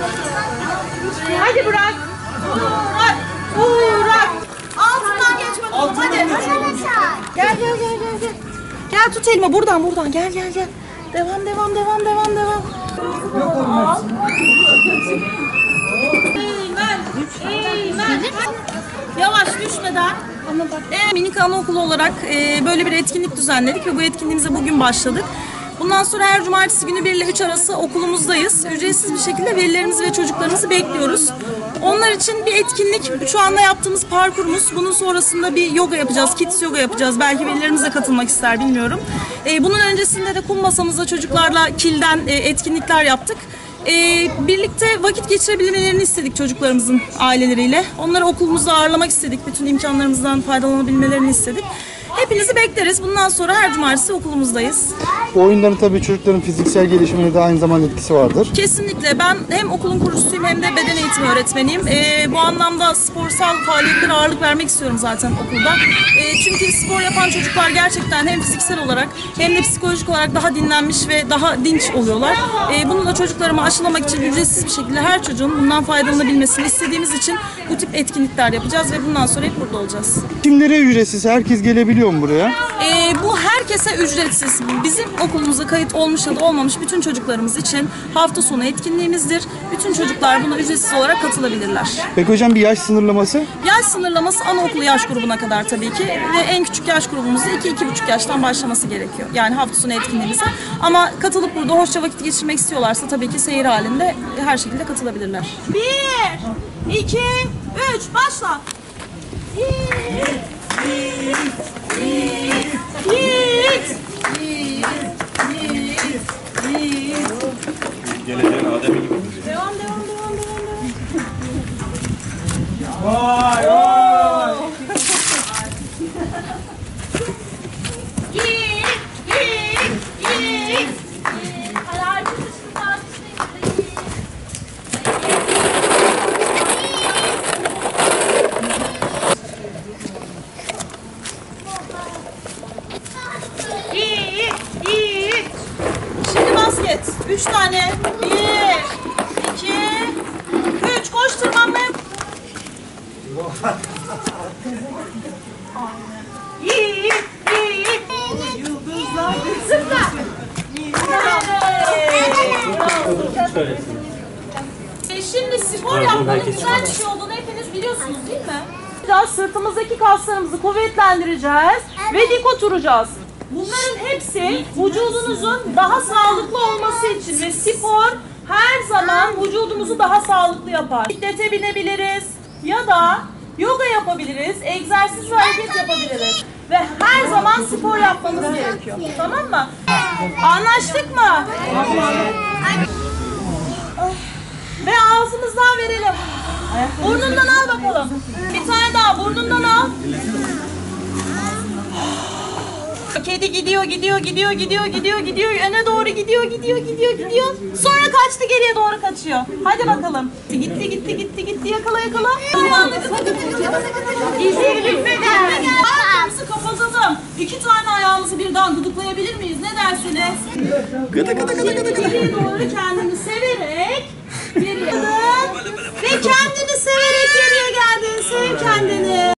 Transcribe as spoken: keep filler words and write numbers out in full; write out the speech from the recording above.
Hadi bırak. Burak. Burak. Altından geç bakalım. Hadi. Gel gel gel gel gel. Gel tut elma buradan buradan. Gel gel gel. Devam devam devam devam devam. Eymen. Eymen. Yavaş düşmeden. E, minik anaokulu olarak e, böyle bir etkinlik düzenledik ve bu etkinliğimize bugün başladık. Bundan sonra her cumartesi günü bir ile üç arası okulumuzdayız. Ücretsiz bir şekilde velilerimizi ve çocuklarımızı bekliyoruz. Onlar için bir etkinlik, şu anda yaptığımız parkurumuz. Bunun sonrasında bir yoga yapacağız, kids yoga yapacağız. Belki velilerimiz de katılmak ister, bilmiyorum. E, bunun öncesinde de kum masamızda çocuklarla kilden e, etkinlikler yaptık. Ee, birlikte vakit geçirebilmelerini istedik çocuklarımızın aileleriyle. Onları okulumuzda ağırlamak istedik. Bütün imkanlarımızdan faydalanabilmelerini istedik. Hepinizi bekleriz. Bundan sonra her cumartesi okulumuzdayız. Bu oyunların tabii çocukların fiziksel gelişimine de aynı zamanda etkisi vardır. Kesinlikle. Ben hem okulun kurucusuyum hem de beden eğitimi öğretmeniyim. Ee, bu anlamda sporsal faaliyetlere ağırlık vermek istiyorum zaten okulda. Ee, çünkü spor yapan çocuklar gerçekten hem fiziksel olarak hem de psikolojik olarak daha dinlenmiş ve daha dinç oluyorlar. Ee, bunu da çocuklarıma aşılamak için ücretsiz bir şekilde her çocuğun bundan faydalanabilmesini istediğimiz için bu tip etkinlikler yapacağız ve bundan sonra hep burada olacağız. Kimlere ücretsiz? Herkes gelebiliyor mu buraya? Ee, bu herkese ücretsiz. Bizim okulumuza kayıt olmuş ya da olmamış bütün çocuklarımız için hafta sonu etkinliğimizdir. Bütün çocuklar buna ücretsiz olarak katılabilirler. Peki hocam bir yaş sınırlaması? Yaş sınırlaması anaokulu yaş grubuna kadar tabii ki ve en küçük yaş grubumuzda iki iki buçuk yaştan başlaması gerekiyor. Yani hafta sonu etkinliğimize. Ama katılıp burada hoşça vakit geçirmek istiyorlarsa tabii ki seyir halinde her şekilde katılabilirler. Bir, iki, üç, başla. Yiğit, yiğit, yiğit, yiğit, yiğit, yiğit. Geleceğin Adem'i gibi. Devam, devam, devam, devam, devam. Vay vay! Yiğit, yiğit, yiğit. Yiğit, yiğit. Şimdi basket. Üç tane. Bir, iki, üç. Koş tırmanmaya. Yiğit, yiğit. Yıldızlar. Zıpla. E şimdi spor yapmanın güzel bir şey olduğunu hepiniz biliyorsunuz değil mi? Biraz sırtımızdaki kaslarımızı kuvvetlendireceğiz ve dik oturacağız. Bunların hepsi vücudunuzun daha sağlıklı olması için ve spor her zaman vücudumuzu daha sağlıklı yapar. Bisiklete binebiliriz ya da yoga yapabiliriz, egzersiz ve hareket yapabiliriz. Ve her zaman spor yapmamız gerekiyor. Tamam mı? Anlaştık mı? Ve ağzımızdan verelim. Burnundan al bakalım. Bir tane daha burnundan al. Kedi gidiyor, gidiyor, gidiyor, gidiyor, gidiyor, gidiyor. Öne doğru gidiyor, gidiyor, gidiyor, gidiyor. Sonra kaçtı, geriye doğru kaçıyor. Hadi bakalım. Gitti, gitti, gitti, gitti. Yakala, yakala. Gitti, gitmeden. Ayaklarımızı kapatalım. İki tane ayağımızı birden gıdıklayabilir miyiz? Ne dersiniz? Gıdı gıdı gıdı gıdı gıdı. Geriye doğru kendini severek geriye ve kendini severek geriye geldin. Sev kendini.